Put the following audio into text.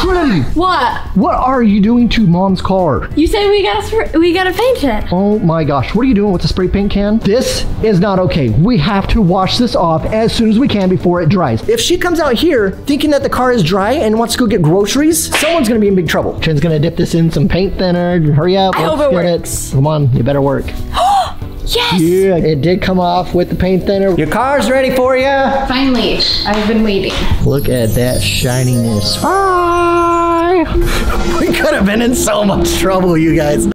Trinity! What? What are you doing to Mom's car? You said we gotta paint it. Oh my gosh, what are you doing with the spray paint can? This is not okay. We have to wash this off as soon as we can before it dries. If she comes out here thinking that the car is dry and wants to go get groceries, someone's gonna be in big trouble. Trin's gonna dip this in some paint thinner. Hurry up. I hope it works. Come on, you better work. Yes! Yeah, it did come off with the paint thinner. Your car's ready for you. Finally, I've been waiting. Look at that shininess. Hi! We could have been in so much trouble, you guys.